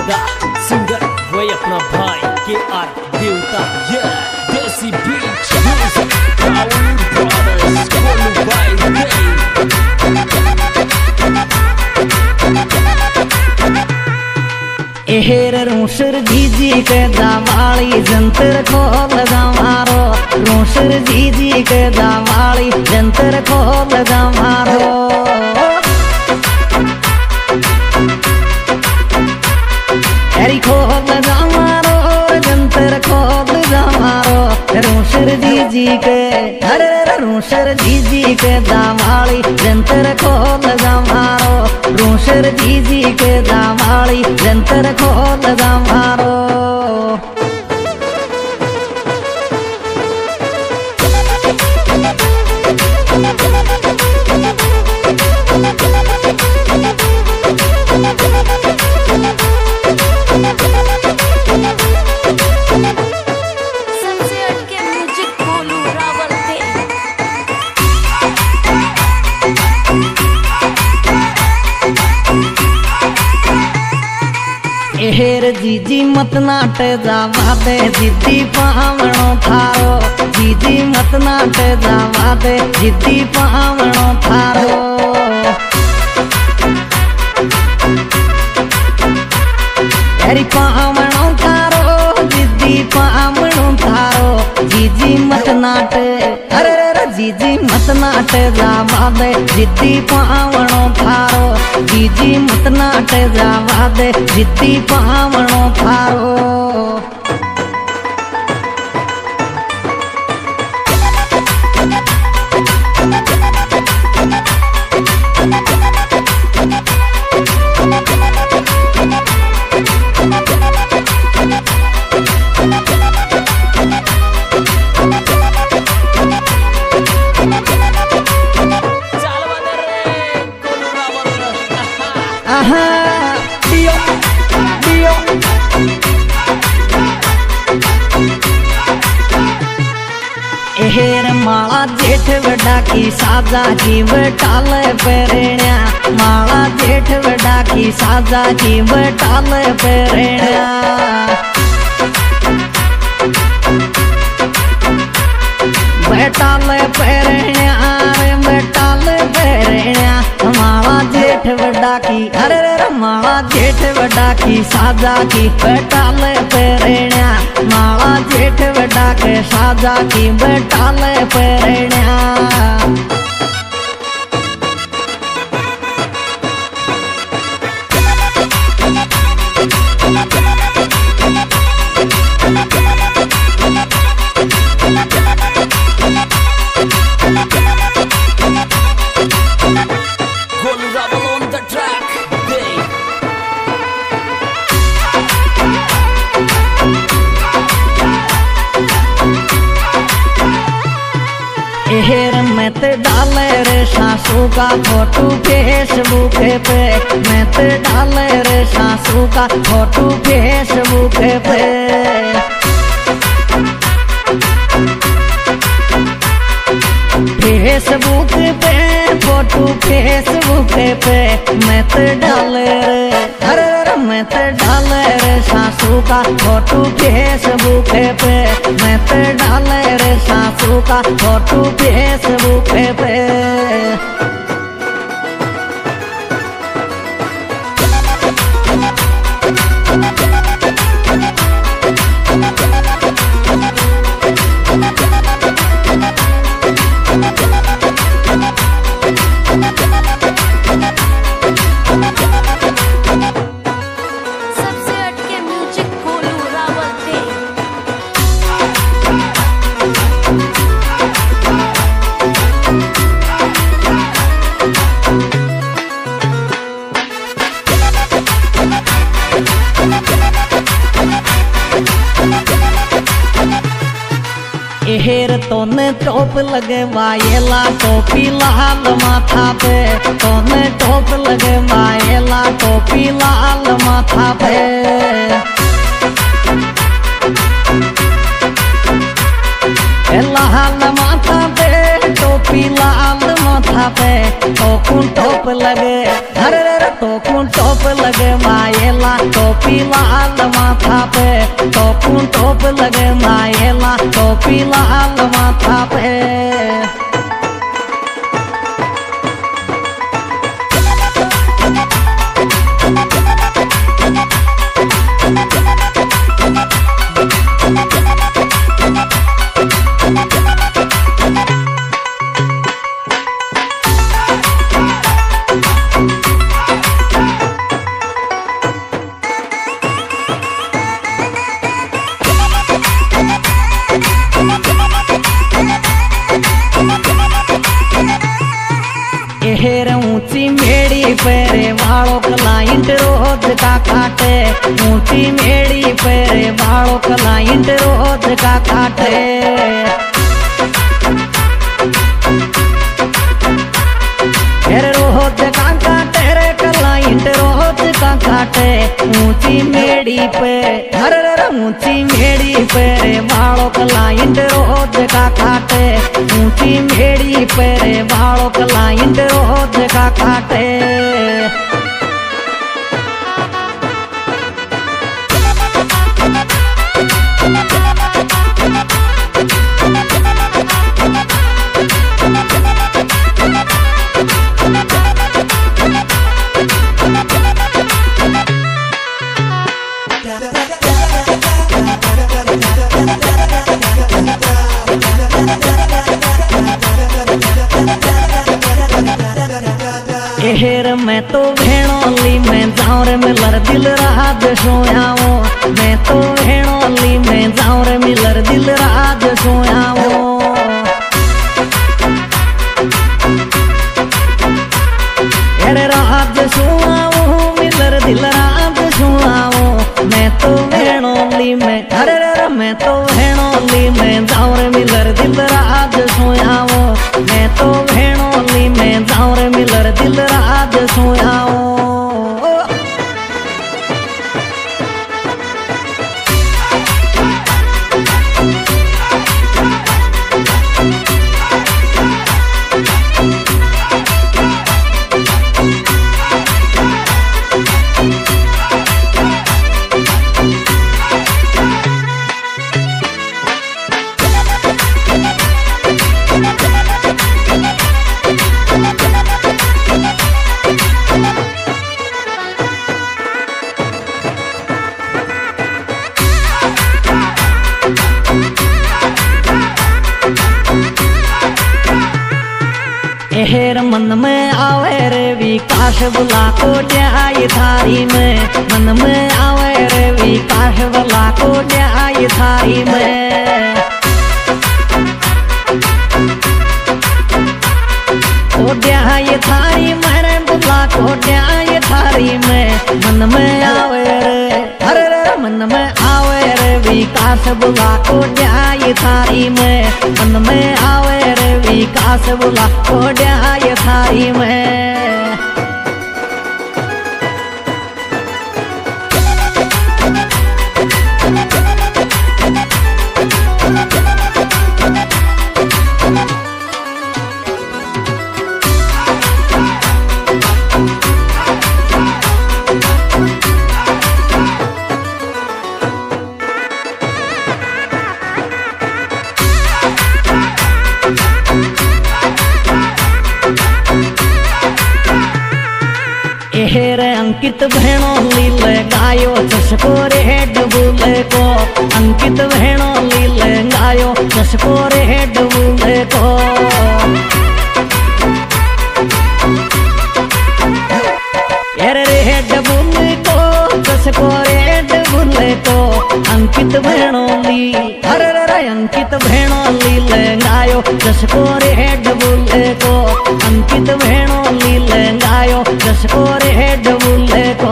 देवता सिंगर वही अपना भाई के आर देवता ये देसी बीच म्यूजिक राउल ब्रदर्स कोलू भाई एहेर रूसर जीजी के दावाली जंतर खोल मारो रूसर जीजी के दावाली जंतर खोल मारो एरी खोल मारो जंतर खोल मारो रूसर जीजी के अरे रूसर जीजी के दावाली जंतर खोल मारो रूसर जीजी के दावाली जंतर खोल मारो एहेर जीजी मत नाट जावा दे जिद्दी पावणो थारो जीजी मत नाट जावा दे जिद्दी पावणो थारो एरी पावणो थारो जिद्दी पावणो थारो जीजी मत नाट अरे जीजी मत नाट जावा दे जिद्दी पावणो थारो जीजी मत नाट जावा दे जिद्दी पावणो थारो एहेर माला जेठ बड़ा की साजा की बटाल पेरेण्या माला जेठ बड़ा की साजा की बटाल पेरेण्या बटाल पेरेण्या रे बटाल पेरेण्या माला जेठ बड़ा की अरे माला जेठ बड़ा की साजा की बटाल पेरेण्या माला जेठ बड़ा के साजा की बटाल पेरेण्या एहेर मैं ते डाले रे सासू का फोटो फेसबुक पे मैं ते डाले रे सासू का फोटो फेसबुक पे फेसबुक पे फोटो फेसबुक पे मैं ते डाले रे अरे मैं ते डाले रे सासू का फोटो फेसबुक पे मैं ते डाले रे सासू का फोटो फेसबुक पे एहेर तोने टोप लगे वायला टोपी लाल माथा पे तोने टोप लगे वायला टोपी लाल माथा पे लाल माथा पे टोपी लाल माथा पे टोप लगे अरे टोप लगे वायला टोप टोपी लाल माथा पे, टोपूं टोप लगे मायला, टोपी लाल माथा पे। हेर ऊंची मेड़ी पेरे वालों क्लाइंट रोज का काटे, ऊंची मेड़ी पेरे वालों क्लाइंट रोज का काटे। रोज का काटे रे क्लाइंट रोज का काटे, ऊंची मेड़ी पे हर ऊंची मेड़ी पेरे वालों क्लाइंट रोज का काटे, ऊंची मेड़ी पेरे वालों क्लाइंट रोज का काटे। हेर मैं तो भेणोली में जाऊं रे मिलर दिल राज सोयाओ, मैं तो भेणोली में जाऊं रे मिलर दिल राज सोयाओ। अरे राज सोआओ मिलर दिल राज सोआओ, मैं तो भेणोली में अरे मैं तो भेणोली में जाऊं रे मिलर दिल राज सोयाओ, मैं तो भेणोली में जाऊं रे मिलर दिल राज सोयाओ। हेर मन में आवे रे विकास बुला को न्याय थारी में, मन में आवे रे विकास बुला को न्याय थारी में। ओ न्याय थारी मेरे बुला को न्याय थारी में, मन में आवे रे अरे मन में आवे रे विकास बुला को न्याय थारी में, मन में आवे रे विकास बुला को न्याय थारी में। हेर अंकित भेणोली ले गायो चसको रे डबुले को, अंकित भेणोली ले गायो चसको रे डबुले को। रे डबुले को चसको रे डबुले को, अंकित भेणोली अरे अंकित भेणोली ले गायो चसको रे डबुले को, अंकित भेणोली ले गायो चसको रे डबुले को।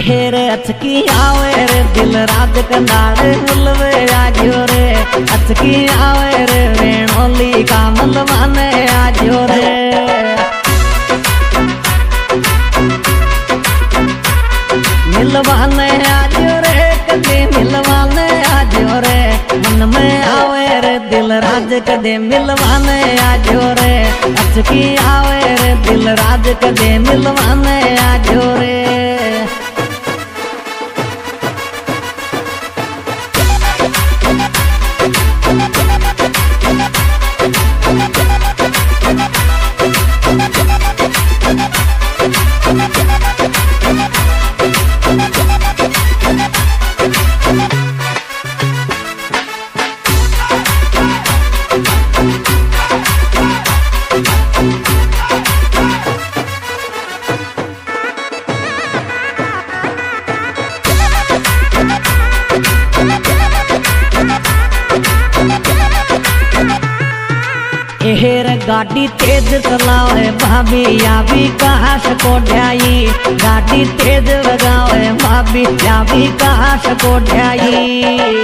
हेर अचकी आवे रे दिल राज कंदाड़े मुलवे आजो रे अचकी आवे रे वेणोली का मलवाने आजो रे मिलवाने आजो रे कदे मिलवाने आजो रे मन में आवे रे दिल राज कदे मिलवाने आजो रे अचकी आवे रे दिल राज कदे मिलवाने आजो रे हेर गाड़ी तेज चलावे भाभी या विकास को ढाई गाड़ी तेज लगावे भाभी या विकास को ढाई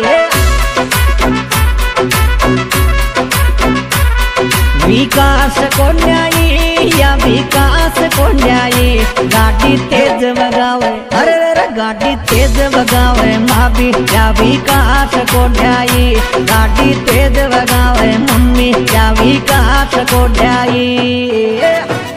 विकास को न्यायी या विकास को न्यायी गाड़ी तेज बगावे अरे गाड़ी तेज बगावे भाभी या विकास को न्यायी गाड़ी तेज बगावे मम्मी या विकास को न्यायी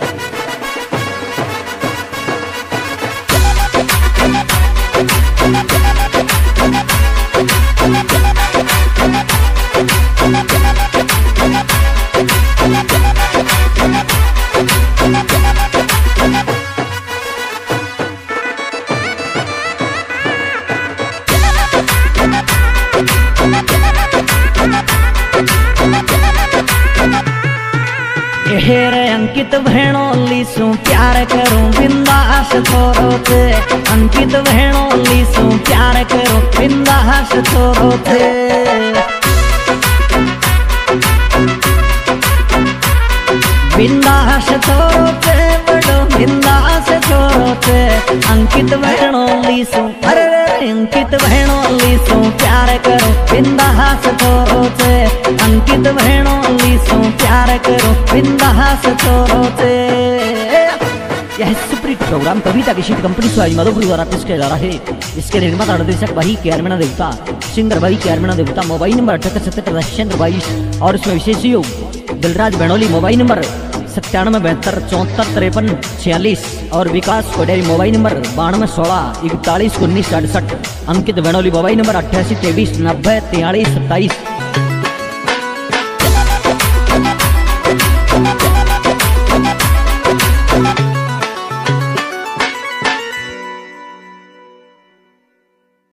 हेर अंकित भेणो लीसू प्यार करूं बिंदास थोरो थे अंकित भेणो लीसू प्यार करूं बिंदास थोरो थे बिंदास थोरो थे बड़ो बिंदास थोरो थे अंकित भेणो लीसू अरे अंकित भेणो लीसू प्यार करो बिंदास थोरो थे अंकित भेणो लीसू प्यार करो बिंदास थोरो थे। यह सुप्रीत प्रोग्राम कविता की शीट कंपनी से मधुपुर द्वारा पेश किया जा रहा है। इसके निर्माता निर्देशक भाई केआरमीना देवता, सिंगर भाई केआरमीना देवता, मोबाइल नंबर 7877 और इसमें विशेष सहयोग दिलराज बेणोली, मोबाइल नंबर 9772745346 और Vikas Koderi, mobile number 9216411968। Ankit Benoli, mobile number 8823904327।